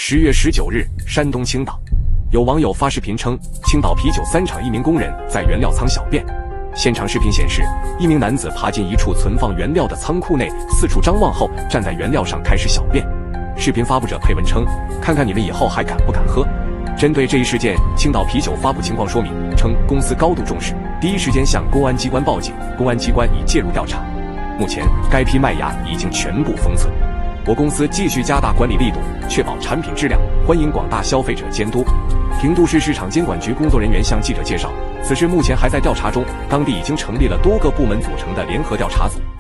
10月19日，山东青岛，有网友发视频称，青岛啤酒3厂一名工人在原料仓小便。现场视频显示，一名男子爬进一处存放原料的仓库内，四处张望后，站在原料上开始小便。视频发布者配文称：“看看你们以后还敢不敢喝。”针对这一事件，青岛啤酒发布情况说明，称公司高度重视，第一时间向公安机关报警，公安机关已介入调查。目前，该批麦芽已经全部封存。我公司继续加大管理力度，确保产品质量，欢迎广大消费者监督。平度市市场监管局工作人员向记者介绍，此事目前还在调查中，当地已经成立了多个部门组成的联合调查组。